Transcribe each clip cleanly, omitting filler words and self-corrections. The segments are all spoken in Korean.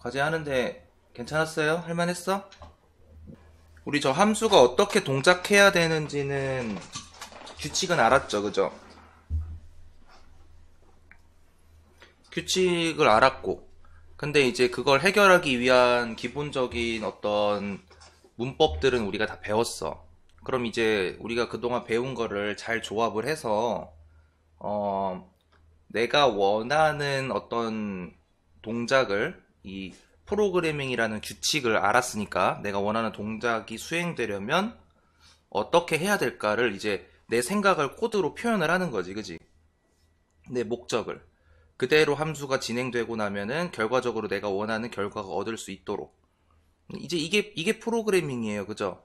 과제 하는데 괜찮았어요? 할만했어? 우리 저 함수가 어떻게 동작해야 되는지는 규칙은 알았죠, 그죠? 규칙을 알았고, 근데 이제 그걸 해결하기 위한 기본적인 어떤 문법들은 우리가 다 배웠어. 그럼 이제 우리가 그동안 배운 거를 잘 조합을 해서, 어, 내가 원하는 어떤 동작을 이 프로그래밍이라는 규칙을 알았으니까 내가 원하는 동작이 수행되려면 어떻게 해야 될까를 이제 내 생각을 코드로 표현을 하는 거지, 그지? 내 목적을. 그대로 함수가 진행되고 나면은 결과적으로 내가 원하는 결과가 얻을 수 있도록. 이제 이게 프로그래밍이에요, 그죠?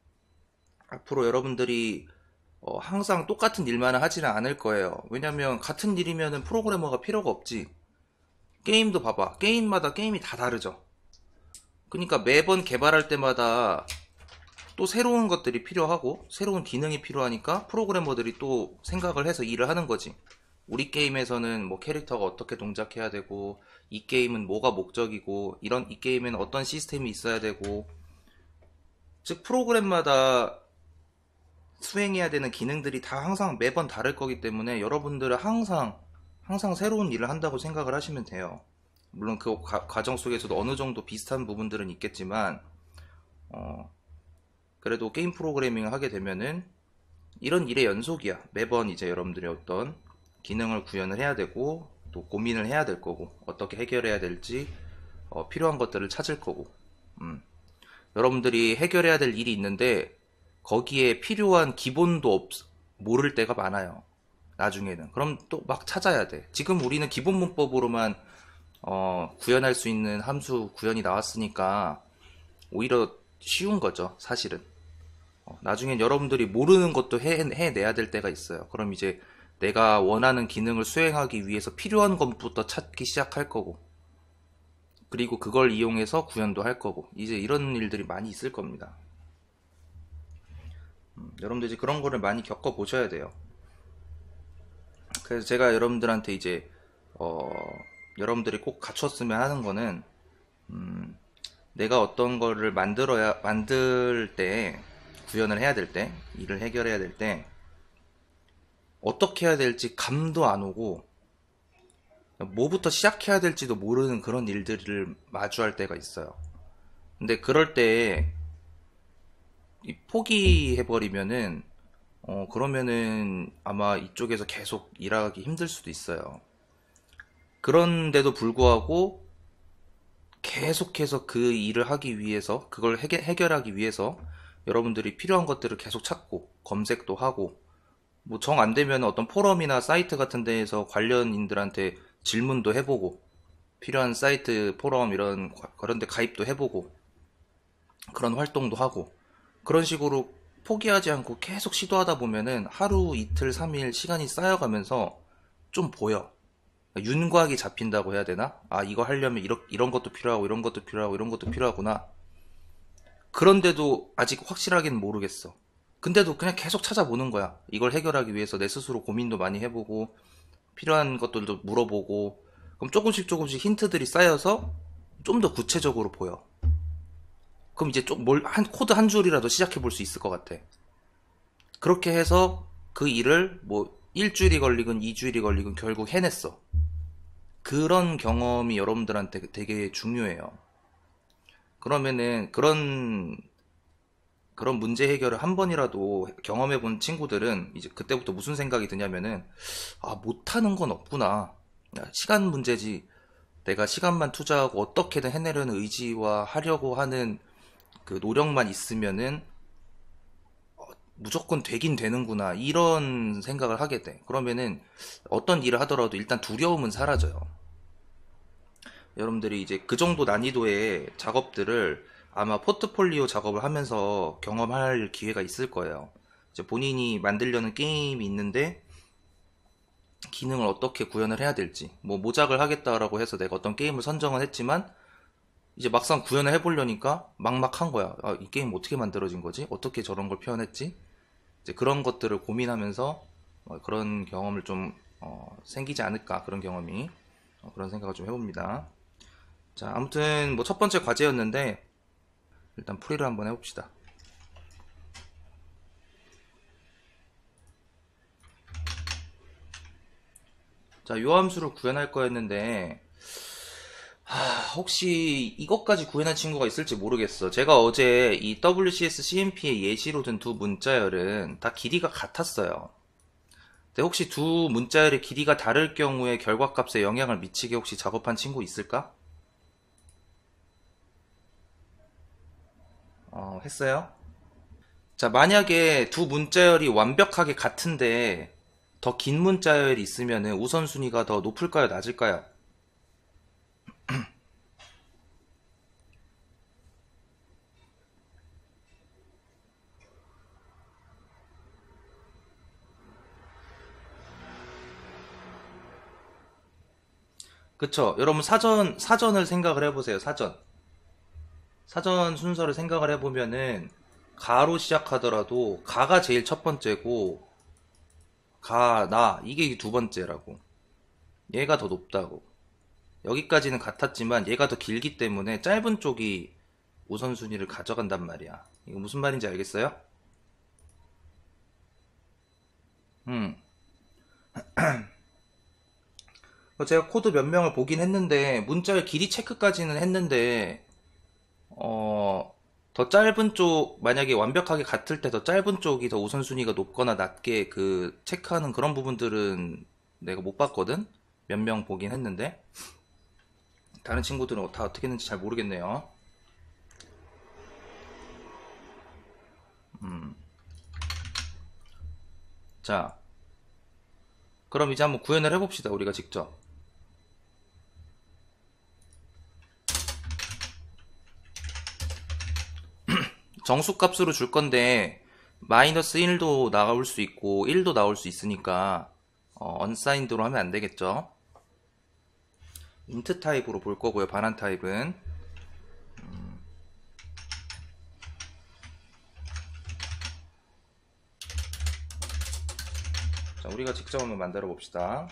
앞으로 여러분들이 항상 똑같은 일만 하지는 않을 거예요. 왜냐면 같은 일이면은 프로그래머가 필요가 없지. 게임도 봐봐. 게임마다 게임이 다 다르죠. 그러니까 매번 개발할 때마다 또 새로운 것들이 필요하고 새로운 기능이 필요하니까 프로그래머들이 또 생각을 해서 일을 하는 거지. 우리 게임에서는 뭐 캐릭터가 어떻게 동작해야 되고 이 게임은 뭐가 목적이고 이런 이 게임에는 어떤 시스템이 있어야 되고 즉 프로그램마다 수행해야 되는 기능들이 다 항상 매번 다를 거기 때문에 여러분들은 항상 새로운 일을 한다고 생각을 하시면 돼요. 물론 그 과정 속에서도 어느 정도 비슷한 부분들은 있겠지만 어, 그래도 게임 프로그래밍을 하게 되면은 이런 일의 연속이야. 매번 이제 여러분들이 어떤 기능을 구현을 해야 되고 또 고민을 해야 될 거고 어떻게 해결해야 될지 필요한 것들을 찾을 거고 여러분들이 해결해야 될 일이 있는데 거기에 필요한 기본도 모를 때가 많아요. 나중에는. 그럼 또 막 찾아야 돼. 지금 우리는 기본 문법으로만 구현할 수 있는 함수 구현이 나왔으니까 오히려 쉬운 거죠, 사실은. 나중엔 여러분들이 모르는 것도 해내야 될 때가 있어요. 그럼 이제 내가 원하는 기능을 수행하기 위해서 필요한 것부터 찾기 시작할 거고, 그리고 그걸 이용해서 구현도 할 거고, 이제 이런 일들이 많이 있을 겁니다. 여러분들 이제 그런 거를 많이 겪어보셔야 돼요. 그래서 제가 여러분들한테 이제, 어, 여러분들이 꼭 갖췄으면 하는 거는, 내가 어떤 거를 만들 때, 구현을 해야 될 때, 일을 해결해야 될 때, 어떻게 해야 될지 감도 안 오고, 뭐부터 시작해야 될지도 모르는 그런 일들을 마주할 때가 있어요. 근데 그럴 때, 포기해버리면은, 그러면은 아마 이쪽에서 계속 일하기 힘들 수도 있어요. 그런데도 불구하고 계속해서 그 일을 하기 위해서, 그걸 해결하기 위해서 여러분들이 필요한 것들을 계속 찾고, 검색도 하고, 뭐 정 안 되면 어떤 포럼이나 사이트 같은 데에서 관련인들한테 질문도 해보고, 필요한 사이트, 포럼 그런 데 가입도 해보고, 그런 활동도 하고, 그런 식으로 포기하지 않고 계속 시도하다 보면은 하루, 이틀, 3일 시간이 쌓여가면서 좀 보여. 윤곽이 잡힌다고 해야 되나? 아, 이거 하려면 이런 것도 필요하고, 이런 것도 필요하고, 이런 것도 필요하구나. 그런데도 아직 확실하게는 모르겠어. 근데도 그냥 계속 찾아보는 거야. 이걸 해결하기 위해서 내 스스로 고민도 많이 해보고, 필요한 것들도 물어보고, 그럼 조금씩 힌트들이 쌓여서 좀 더 구체적으로 보여. 그럼 이제 코드 한 줄이라도 시작해 볼 수 있을 것 같아. 그렇게 해서 그 일을 뭐 일주일이 걸리건 이주일이 걸리건 결국 해냈어. 그런 경험이 여러분들한테 되게 중요해요. 그러면은 그런 문제 해결을 한 번이라도 경험해 본 친구들은 이제 그때부터 무슨 생각이 드냐면은 아, 못하는 건 없구나. 시간 문제지. 내가 시간만 투자하고 어떻게든 해내려는 의지와 하려고 하는 그 노력만 있으면은 무조건 되긴 되는구나. 이런 생각을 하게 돼. 그러면은 어떤 일을 하더라도 일단 두려움은 사라져요. 여러분들이 이제 그 정도 난이도의 작업들을 아마 포트폴리오 작업을 하면서 경험할 기회가 있을 거예요. 이제 본인이 만들려는 게임이 있는데 기능을 어떻게 구현을 해야 될지, 뭐 모작을 하겠다라고 해서 내가 어떤 게임을 선정을 했지만 이제 막상 구현을 해보려니까 막막한 거야. 아, 이 게임 어떻게 만들어진 거지? 어떻게 저런 걸 표현했지? 이제 그런 것들을 고민하면서 그런 경험을 좀 생기지 않을까, 그런 경험이. 그런 생각을 좀 해봅니다. 자, 아무튼 뭐 첫 번째 과제였는데 일단 풀이를 한번 해봅시다. 자, 요 함수를 구현할 거였는데 혹시 이것까지 구현한 친구가 있을지 모르겠어. 제가 어제 이 WCS CMP의 예시로 든 두 문자열은 다 길이가 같았어요. 근데 혹시 두 문자열의 길이가 다를 경우에 결과값에 영향을 미치게 혹시 작업한 친구 있을까? 했어요? 자, 만약에 두 문자열이 완벽하게 같은데 더 긴 문자열이 있으면 우선순위가 더 높을까요, 낮을까요? 그쵸? 여러분 사전을 생각을 해보세요. 사전 순서를 생각을 해보면은 가로 시작하더라도 가가 제일 첫 번째고 가, 나 이게 두 번째라고. 얘가 더 높다고. 여기까지는 같았지만 얘가 더 길기 때문에 짧은 쪽이 우선순위를 가져간단 말이야. 이거 무슨 말인지 알겠어요? 음. 제가 코드 몇 명을 보긴 했는데 문자의 길이 체크까지는 했는데 더 짧은 쪽, 만약에 완벽하게 같을 때 더 짧은 쪽이 더 우선순위가 높거나 낮게 그 체크하는 그런 부분들은 내가 못 봤거든? 몇 명 보긴 했는데. 다른 친구들은 다 어떻게 했는지 잘 모르겠네요. 자, 그럼 이제 한번 구현을 해봅시다, 우리가 직접. 정수값으로 줄 건데, 마이너스 1도 나올 수 있고, 1도 나올 수 있으니까, 언사인드로 하면 안 되겠죠? 인트 타입으로 볼 거고요, 반환 타입은. 자, 우리가 직접 한번 만들어 봅시다.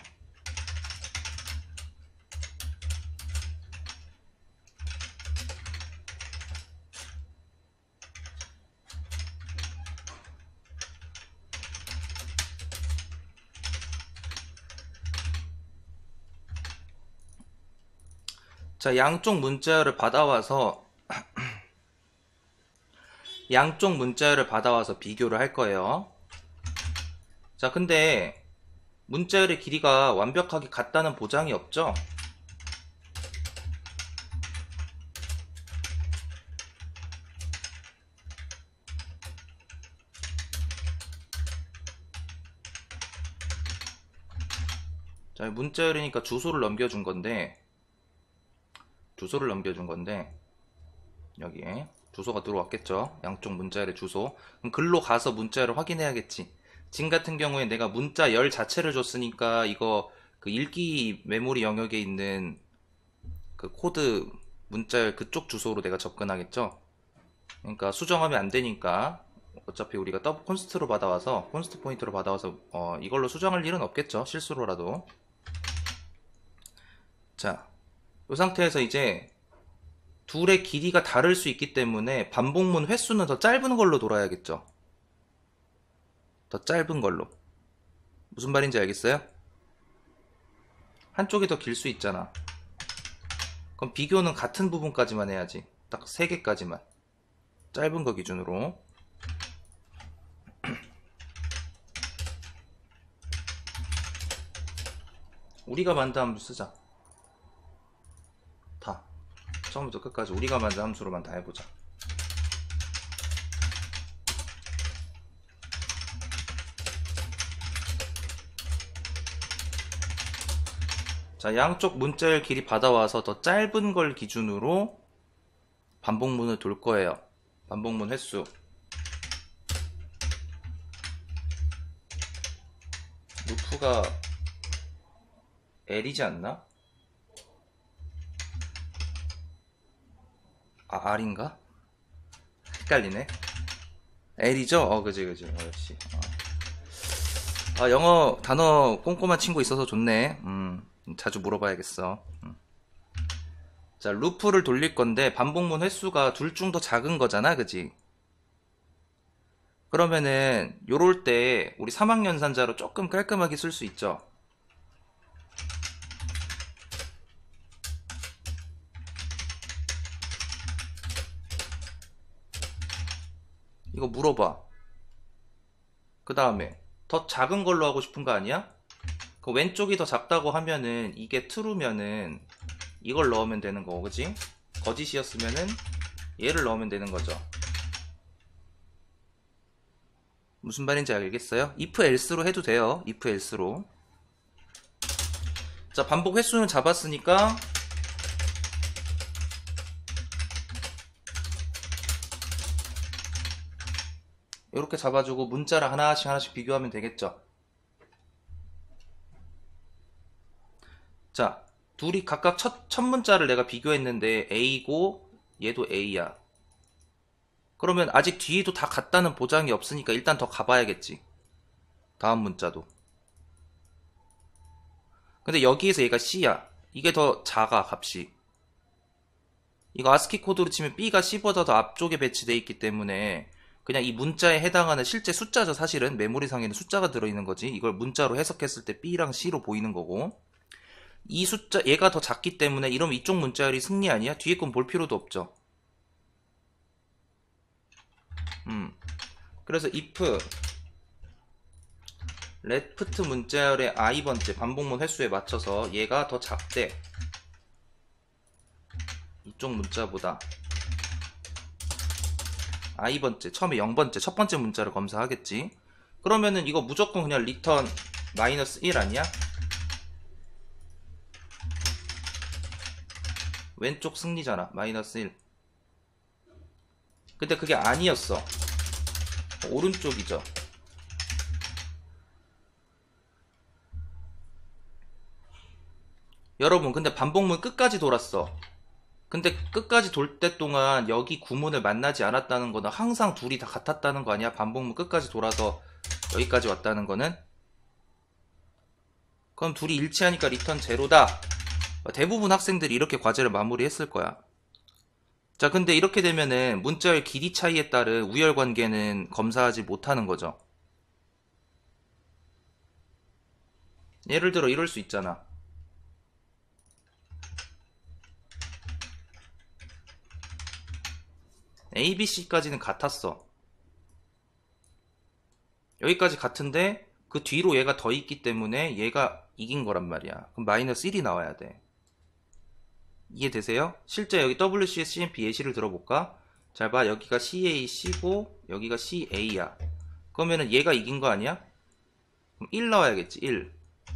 자, 양쪽 문자열을 받아와서 비교를 할 거예요. 자, 근데 문자열의 길이가 완벽하게 같다는 보장이 없죠? 자, 문자열이니까 주소를 넘겨준 건데, 여기에 주소가 들어왔겠죠? 양쪽 문자열의 주소. 그럼 글로 가서 문자열을 확인해야겠지. 지금 같은 경우에 내가 문자열 자체를 줬으니까 이거 그 읽기 메모리 영역에 있는 그 코드 문자열 그쪽 주소로 내가 접근하겠죠? 그러니까 수정하면 안 되니까 어차피 우리가 더블 콘스트로 받아와서 콘스트 포인트로 받아와서 이걸로 수정할 일은 없겠죠, 실수로라도. 자, 이 상태에서 이제 둘의 길이가 다를 수 있기 때문에 반복문 횟수는 더 짧은 걸로 돌아야겠죠. 더 짧은 걸로. 무슨 말인지 알겠어요? 한쪽이 더 길 수 있잖아. 그럼 비교는 같은 부분까지만 해야지. 딱 3개까지만. 짧은 거 기준으로. 우리가 만든 함수 쓰자. 다. 처음부터 끝까지 우리가 만든 함수로만 다 해보자. 자, 양쪽 문자열 길이 받아와서 더 짧은 걸 기준으로 반복문을 돌 거예요. 반복문 횟수. 루프가 L이지 않나? 아, R인가? 헷갈리네. L이죠? 그지. 역시. 영어 단어 꼼꼼한 친구 있어서 좋네. 자주 물어봐야겠어. 자, 루프를 돌릴 건데 반복문 횟수가 둘 중 더 작은 거잖아, 그지? 그러면은 요럴 때 우리 사막연산자로 조금 깔끔하게 쓸 수 있죠. 이거 물어봐. 그 다음에 더 작은 걸로 하고 싶은 거 아니야? 그 왼쪽이 더 작다고 하면은 이게 true면은 이걸 넣으면 되는 거고, 그지? 거짓이었으면은 얘를 넣으면 되는 거죠. 무슨 말인지 알겠어요? if else로 해도 돼요. if else로. 자, 반복 횟수는 잡았으니까 이렇게 잡아주고 문자를 하나씩 하나씩 비교하면 되겠죠. 자, 둘이 각각 첫 문자를 내가 비교했는데 A고 얘도 A야. 그러면 아직 뒤에도 다 같다는 보장이 없으니까 일단 더 가봐야겠지. 다음 문자도. 근데 여기에서 얘가 C야. 이게 더 작아, 값이. 이거 아스키 코드로 치면 B가 C보다 더 앞쪽에 배치되어 있기 때문에 그냥 이 문자에 해당하는 실제 숫자죠. 사실은 메모리상에는 숫자가 들어있는 거지. 이걸 문자로 해석했을 때 B랑 C로 보이는 거고, 이 숫자 얘가 더 작기 때문에 이러면 이쪽 문자열이 승리 아니야? 뒤에 건 볼 필요도 없죠. 그래서 if left 문자열의 i번째 반복문 횟수에 맞춰서 얘가 더 작대, 이쪽 문자보다 i번째, 처음에 0번째 첫 번째 문자를 검사하겠지. 그러면은 이거 무조건 그냥 return -1 아니야? 왼쪽 승리잖아. -1. 근데 그게 아니었어. 오른쪽이죠. 여러분, 근데 반복문 끝까지 돌았어. 근데 끝까지 돌 때 동안 여기 구문을 만나지 않았다는 거는 항상 둘이 다 같았다는 거 아니야? 반복문 끝까지 돌아서 여기까지 왔다는 거는? 그럼 둘이 일치하니까 리턴 제로다. 대부분 학생들이 이렇게 과제를 마무리했을 거야. 자, 근데 이렇게 되면은 문자열 길이 차이에 따른 우열 관계는 검사하지 못하는 거죠. 예를 들어 이럴 수 있잖아. A, B, C까지는 같았어. 여기까지 같은데 그 뒤로 얘가 더 있기 때문에 얘가 이긴 거란 말이야. 그럼 -1이 나와야 돼. 이해되세요? 실제 여기 WCS CMP 예시를 들어볼까? 잘 봐. 여기가 CAC고 여기가 CA야. 그러면은 얘가 이긴 거 아니야? 그럼 1 나와야겠지. 1.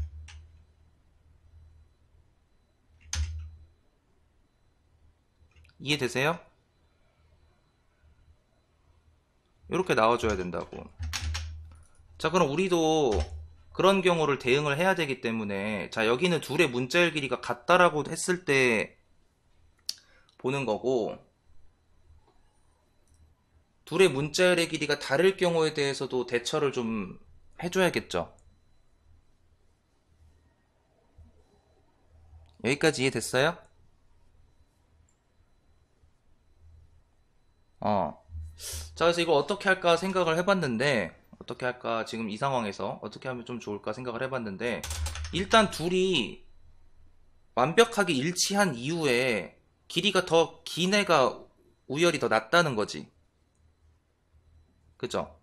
이해되세요? 이렇게 나와줘야 된다고. 자, 그럼 우리도 그런 경우를 대응을 해야 되기 때문에, 자, 여기는 둘의 문자열 길이가 같다라고 했을 때 보는 거고, 둘의 문자열의 길이가 다를 경우에 대해서도 대처를 좀 해줘야겠죠. 여기까지 이해됐어요? 자, 그래서 이거 어떻게 할까 생각을 해봤는데, 어떻게 할까, 지금 이 상황에서 어떻게 하면 좀 좋을까 생각을 해봤는데, 일단 둘이 완벽하게 일치한 이후에 길이가 더 긴 애가 우열이 더 낫다는 거지. 그죠?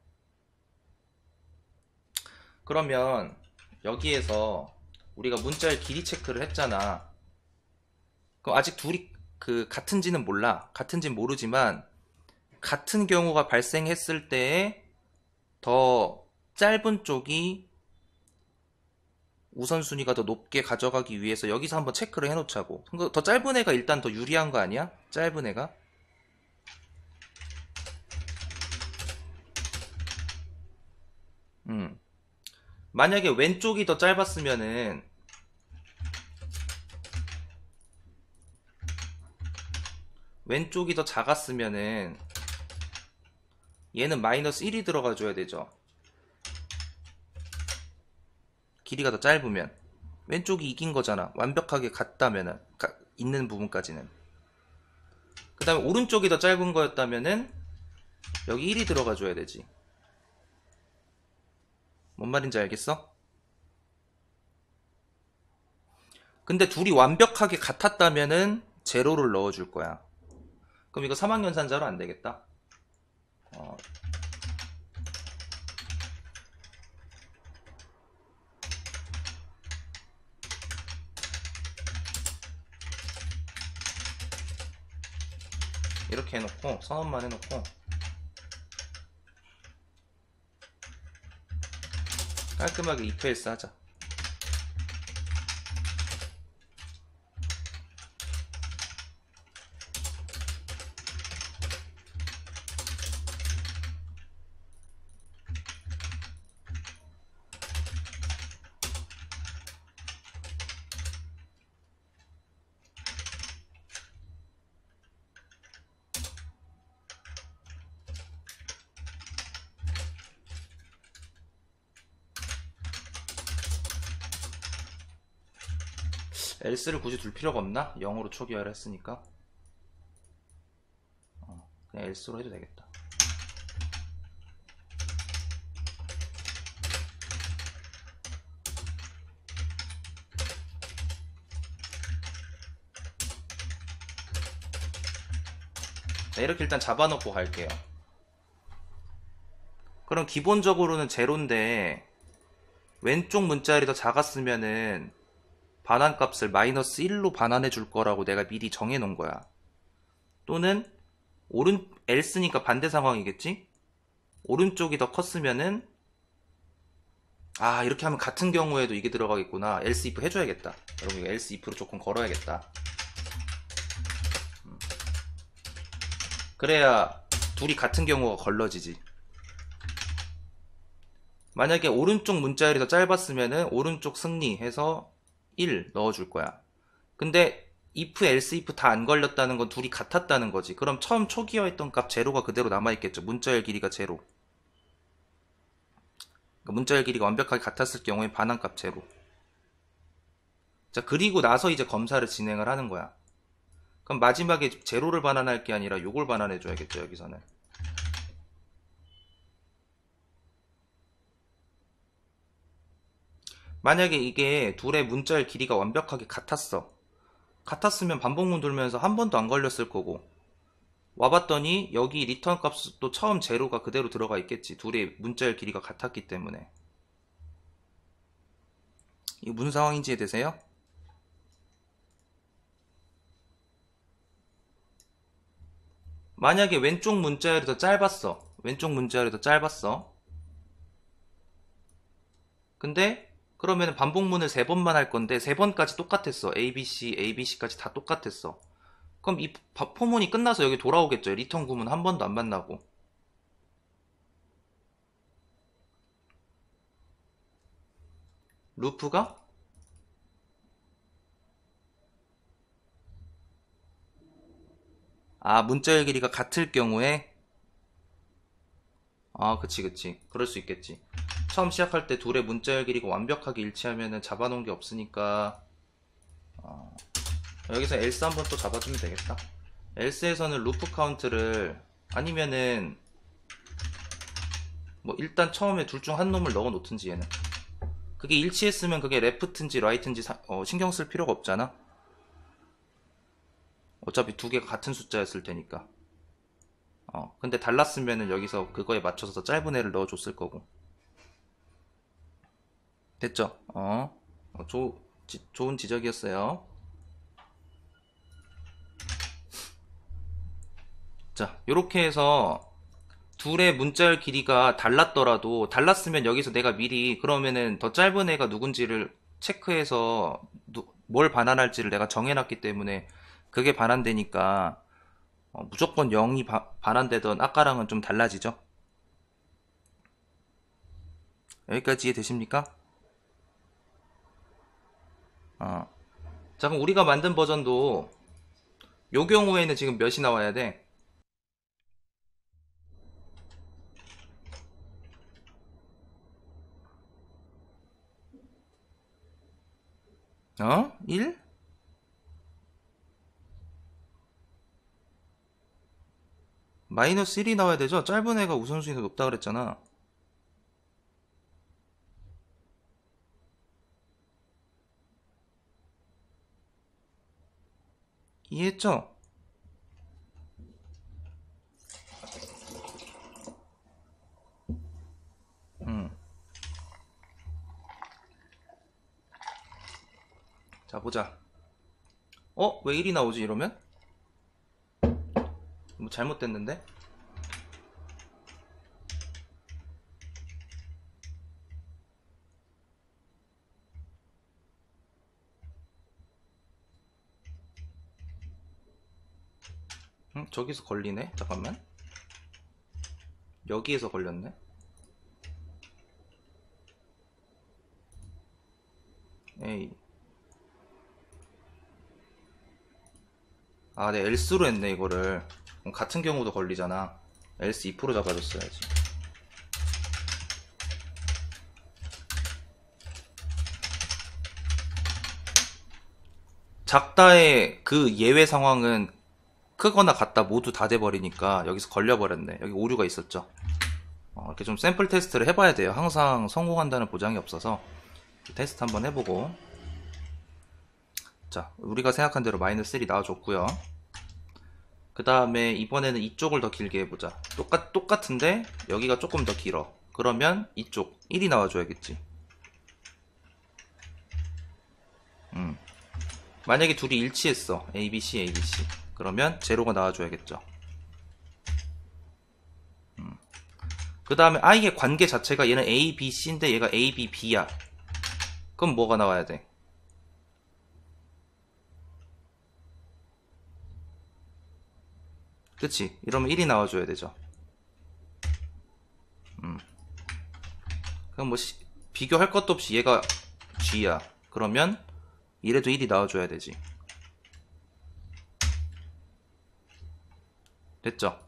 그러면 여기에서 우리가 문자의 길이 체크를 했잖아. 그럼 아직 둘이 그 같은지는 몰라. 같은지는 모르지만 같은 경우가 발생했을 때에 더 짧은 쪽이 우선순위가 더 높게 가져가기 위해서 여기서 한번 체크를 해놓자고. 더 짧은 애가 일단 더 유리한 거 아니야? 짧은 애가? 만약에 왼쪽이 더 짧았으면은 왼쪽이 더 작았으면은 얘는 -1이 들어가 줘야 되죠. 길이가 더 짧으면 왼쪽이 이긴 거잖아. 완벽하게 같다면은 있는 부분까지는. 그 다음에 오른쪽이 더 짧은 거였다면은 여기 1이 들어가 줘야 되지. 뭔 말인지 알겠어? 근데 둘이 완벽하게 같았다면은 제로를 넣어줄 거야. 그럼 이거 3학년산자로 안 되겠다. 어, 이렇게 해놓고 선언만 해놓고 깔끔하게 if else 하자. else를 굳이 둘 필요가 없나? 0으로 초기화를 했으니까 그냥 else로 해도 되겠다. 자, 이렇게 일단 잡아놓고 갈게요. 그럼 기본적으로는 제로인데 왼쪽 문자열이 더 작았으면은 반환값을 마이너스 1로 반환해 줄 거라고 내가 미리 정해 놓은 거야. 또는 else니까 반대 상황이겠지? 오른쪽이 더 컸으면은 이렇게 하면 같은 경우에도 이게 들어가겠구나. else if 해줘야겠다. 여러분 이거 else if로 조금 걸어야겠다. 그래야 둘이 같은 경우가 걸러지지. 만약에 오른쪽 문자열이 더 짧았으면은 오른쪽 승리해서 1 넣어줄 거야. 근데 if, else, if 다 안 걸렸다는 건 둘이 같았다는 거지. 그럼 처음 초기화했던 값 제로가 그대로 남아있겠죠. 문자열 길이가 제로. 그러니까 문자열 길이가 완벽하게 같았을 경우에 반환값 제로. 자, 그리고 나서 이제 검사를 진행을 하는 거야. 그럼 마지막에 제로를 반환할 게 아니라 요걸 반환해줘야겠죠, 여기서는. 만약에 이게 둘의 문자열 길이가 완벽하게 같았어. 같았으면 반복문 돌면서 한 번도 안 걸렸을 거고, 와봤더니 여기 리턴 값도 처음 제로가 그대로 들어가 있겠지. 둘의 문자열 길이가 같았기 때문에. 이게 무슨 상황인지 이해되세요? 만약에 왼쪽 문자열이 더 짧았어. 왼쪽 문자열이 더 짧았어. 근데 그러면 반복문을 3번만 할 건데 3번까지 똑같았어. ABC, ABC까지 다 똑같았어. 그럼 이 포문이 끝나서 여기 돌아오겠죠. 리턴 구문 한 번도 안 만나고. 루프가 문자열 길이가 같을 경우에 그치. 그럴 수 있겠지. 처음 시작할 때 둘의 문자열 길이가 완벽하게 일치하면은 잡아놓은 게 없으니까 여기서 else 한번 또 잡아주면 되겠다. else에서는 루프 카운트를 아니면은 뭐 일단 처음에 둘 중 한 놈을 넣어 놓든지 얘는 그게 일치했으면 그게 레프트인지 라이트인지 신경 쓸 필요가 없잖아. 어차피 두 개가 같은 숫자였을 테니까. 근데 달랐으면은 여기서 그거에 맞춰서 더 짧은 애를 넣어줬을 거고. 됐죠? 좋은 지적이었어요. 자, 요렇게 해서 둘의 문자열 길이가 달랐더라도 달랐으면 여기서 내가 미리 그러면은 더 짧은 애가 누군지를 체크해서 뭘 반환할지를 내가 정해놨기 때문에 그게 반환되니까 무조건 0이 반환되던 아까랑은 좀 달라지죠. 여기까지 이해되십니까? 자, 그럼 우리가 만든 버전도 요 경우에는 지금 몇이 나와야 돼? 1? 마이너스 1이 나와야 되죠? 짧은 애가 우선순위가 더 높다 그랬잖아. 이해했죠? 음. 자, 보자. 왜 1이 나오지, 이러면? 뭐 잘못됐는데? 저기서 걸리네? 잠깐만. 여기에서 걸렸네? 에이. 아, 네, 엘스로 했네, 이거를. 그럼 같은 경우도 걸리잖아. 엘스 2% 잡아줬어야지. 작다의 그 예외 상황은 크거나 같다 모두 다 돼버리니까 여기서 걸려버렸네. 여기 오류가 있었죠. 이렇게 좀 샘플 테스트를 해봐야 돼요. 항상 성공한다는 보장이 없어서 테스트 한번 해보고. 자, 우리가 생각한 대로 마이너스 1이 나와줬고요. 그 다음에 이번에는 이쪽을 더 길게 해보자. 똑같은데 여기가 조금 더 길어. 그러면 이쪽 1이 나와줘야겠지. 만약에 둘이 일치했어. ABC, ABC. 그러면 제로가 나와줘야겠죠. 그 다음에 I의 관계 자체가 얘는 A, B, C인데 얘가 A, B, B야. 그럼 뭐가 나와야 돼? 그치? 이러면 1이 나와줘야 되죠. 그럼 뭐 비교할 것도 없이 얘가 G야. 그러면 이래도 1이 나와줘야 되지. 됐죠?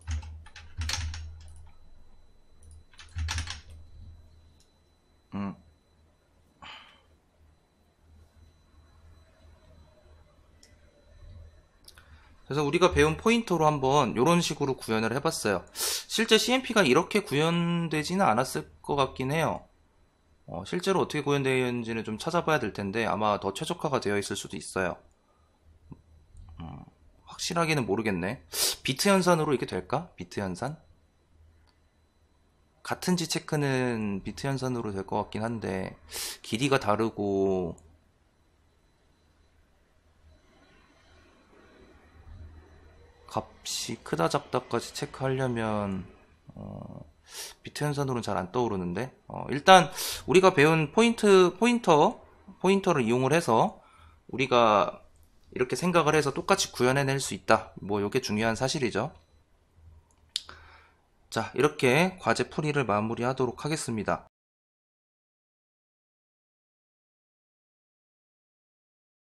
그래서 우리가 배운 포인터로 한번 이런 식으로 구현을 해봤어요. 실제 CMP가 이렇게 구현되지는 않았을 것 같긴 해요. 실제로 어떻게 구현되어 있는지는 좀 찾아봐야 될 텐데 아마 더 최적화가 되어 있을 수도 있어요. 확실하게는 모르겠네. 비트 연산으로 이게 될까? 비트 연산? 같은지 체크는 비트 연산으로 될 것 같긴 한데 길이가 다르고 값이 크다 작다까지 체크하려면 비트 연산으로는 잘 안 떠오르는데 일단 우리가 배운 포인터를 이용을 해서 우리가 이렇게 생각을 해서 똑같이 구현해낼 수 있다. 뭐 이게 중요한 사실이죠. 자, 이렇게 과제 풀이를 마무리하도록 하겠습니다.